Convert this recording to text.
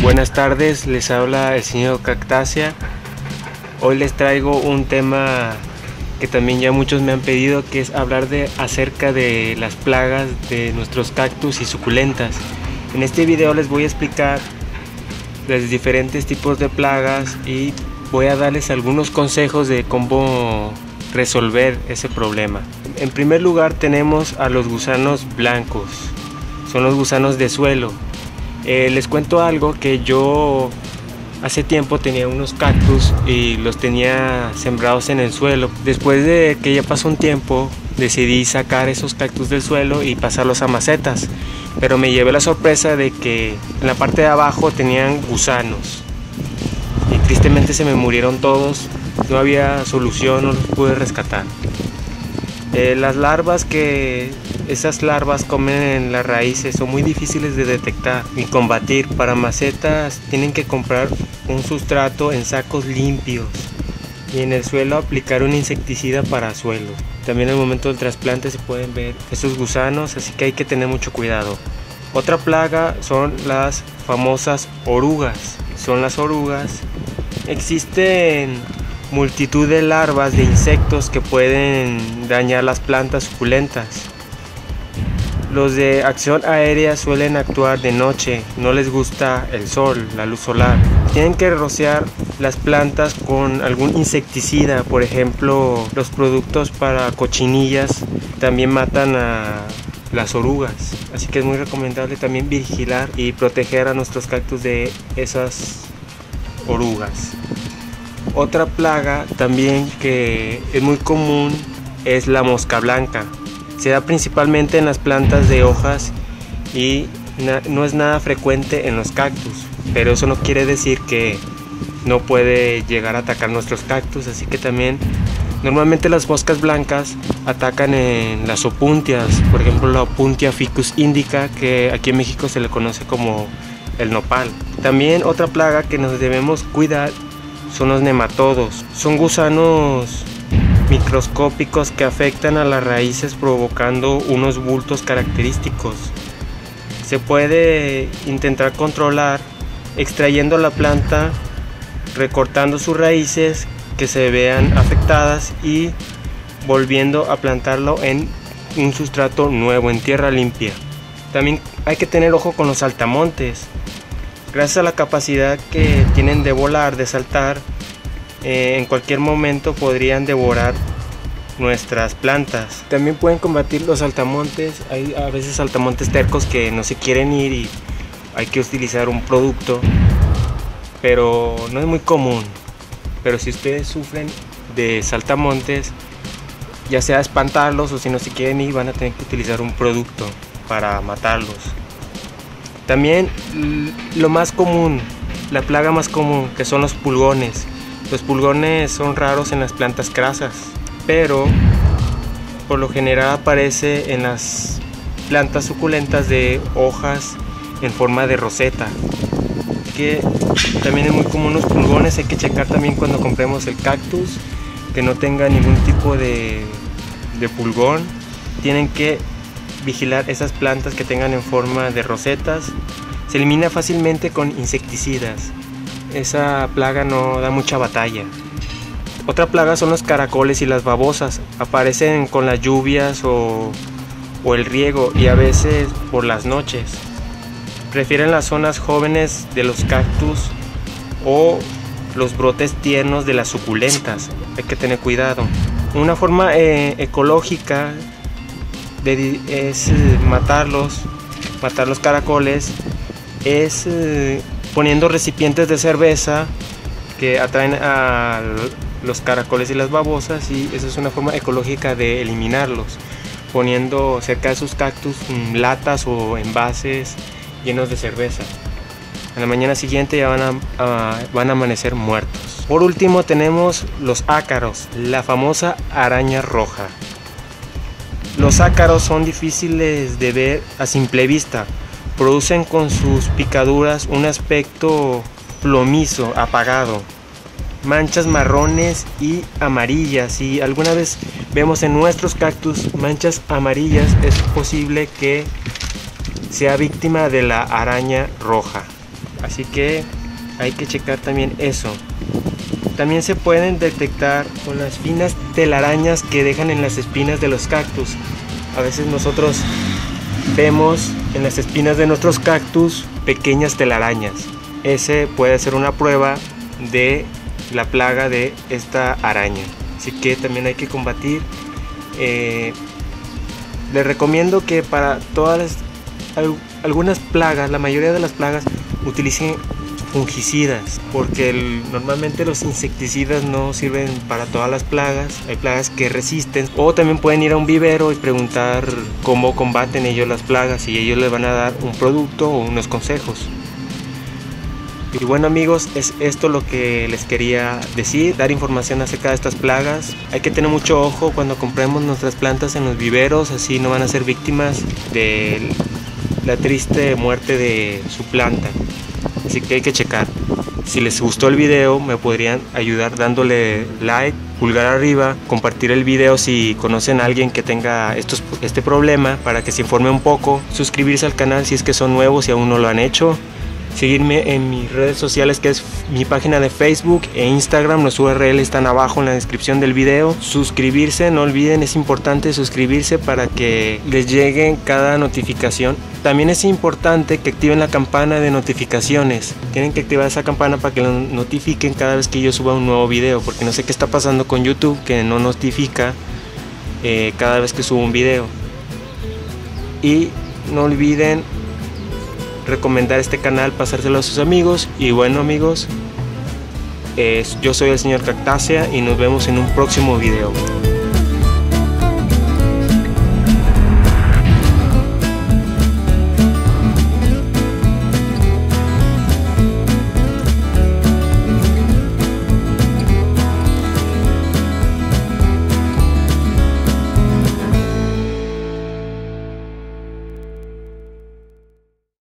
Buenas tardes, les habla el señor Cactácea. Hoy les traigo un tema que también ya muchos me han pedido, que es hablar acerca de las plagas de nuestros cactus y suculentas. En este video les voy a explicar los diferentes tipos de plagas y voy a darles algunos consejos de cómo resolver ese problema. En primer lugar tenemos a los gusanos blancos, son los gusanos de suelo. Les cuento algo, que yo hace tiempo tenía unos cactus y los tenía sembrados en el suelo. Después de que ya pasó un tiempo, decidí sacar esos cactus del suelo y pasarlos a macetas, pero me llevé la sorpresa de que en la parte de abajo tenían gusanos y tristemente se me murieron todos. No había solución, no los pude rescatar. Las larvas esas larvas comen en las raíces son muy difíciles de detectar y combatir. Para macetas tienen que comprar un sustrato en sacos limpios y en el suelo aplicar un insecticida para suelo. También al momento del trasplante se pueden ver esos gusanos, así que hay que tener mucho cuidado. Otra plaga son las famosas orugas. Son las orugas. Existen multitud de larvas de insectos que pueden dañar las plantas suculentas. Los de acción aérea suelen actuar de noche, no les gusta el sol, la luz solar. Tienen que rociar las plantas con algún insecticida, por ejemplo, los productos para cochinillas también matan a las orugas, así que es muy recomendable también vigilar y proteger a nuestros cactus de esas orugas. Otra plaga también que es muy común es la mosca blanca. Se da principalmente en las plantas de hojas y no es nada frecuente en los cactus, pero eso no quiere decir que no puede llegar a atacar nuestros cactus, así que también normalmente las moscas blancas atacan en las opuntias, por ejemplo la Opuntia ficus indica, que aquí en México se le conoce como el nopal. También otra plaga que nos debemos cuidar son los nematodos. Son gusanos microscópicos que afectan a las raíces provocando unos bultos característicos. Se puede intentar controlar extrayendo la planta, recortando sus raíces que se vean afectadas y volviendo a plantarlo en un sustrato nuevo, en tierra limpia. También hay que tener ojo con los saltamontes. Gracias a la capacidad que tienen de volar, de saltar, en cualquier momento podrían devorar nuestras plantas. También pueden combatir los saltamontes. Hay a veces saltamontes tercos que no se quieren ir y hay que utilizar un producto, pero no es muy común. Pero si ustedes sufren de saltamontes, ya sea espantarlos o si no se quieren ir, van a tener que utilizar un producto para matarlos. También lo más común, la plaga más común, que son los pulgones. Los pulgones son raros en las plantas crasas, pero por lo general aparece en las plantas suculentas de hojas en forma de roseta. Que también es muy común los pulgones. Hay que checar también cuando compremos el cactus que no tenga ningún tipo de pulgón. Tienen que vigilar esas plantas que tengan en forma de rosetas. Se elimina fácilmente con insecticidas. Esa plaga no da mucha batalla. Otra plaga son los caracoles y las babosas. Aparecen con las lluvias o el riego y a veces por las noches. Prefieren las zonas jóvenes de los cactus o los brotes tiernos de las suculentas. Hay que tener cuidado. Una forma ecológica es matar los caracoles es poniendo recipientes de cerveza que atraen a los caracoles y las babosas, y esa es una forma ecológica de eliminarlos, poniendo cerca de sus cactus latas o envases llenos de cerveza. A la mañana siguiente ya van a amanecer muertos. Por último tenemos los ácaros, la famosa araña roja. Los ácaros son difíciles de ver a simple vista. Producen con sus picaduras un aspecto plomizo, apagado, manchas marrones y amarillas. Si alguna vez vemos en nuestros cactus manchas amarillas, es posible que sea víctima de la araña roja. así que hay que checar también eso. También se pueden detectar con las finas telarañas que dejan en las espinas de los cactus. A veces nosotros vemos en las espinas de nuestros cactus pequeñas telarañas. Ese puede ser una prueba de la plaga de esta araña, así que también hay que combatir. Les recomiendo que para algunas plagas, la mayoría de las plagas, utilicen fungicidas, porque normalmente los insecticidas no sirven para todas las plagas. Hay plagas que resisten, o también pueden ir a un vivero y preguntar cómo combaten ellos las plagas y ellos les van a dar un producto o unos consejos. Y bueno amigos, es esto lo que les quería decir, dar información acerca de estas plagas. Hay que tener mucho ojo cuando compremos nuestras plantas en los viveros, así no van a ser víctimas de la triste muerte de su planta. Así que hay que checar. Si les gustó el video, me podrían ayudar dándole like, pulgar arriba, compartir el video si conocen a alguien que tenga este problema, para que se informe un poco, suscribirse al canal si es que son nuevos y aún no lo han hecho. Seguirme en mis redes sociales, que es mi página de Facebook e Instagram. Los URL están abajo en la descripción del video. Suscribirse, no olviden, es importante suscribirse para que les llegue cada notificación. También es importante que activen la campana de notificaciones. Tienen que activar esa campana para que los notifiquen cada vez que yo suba un nuevo video, porque no sé qué está pasando con YouTube, que no notifica cada vez que subo un video. Y no olviden recomendar este canal, pasárselo a sus amigos. Y bueno amigos, yo soy el señor Cactácea y nos vemos en un próximo video.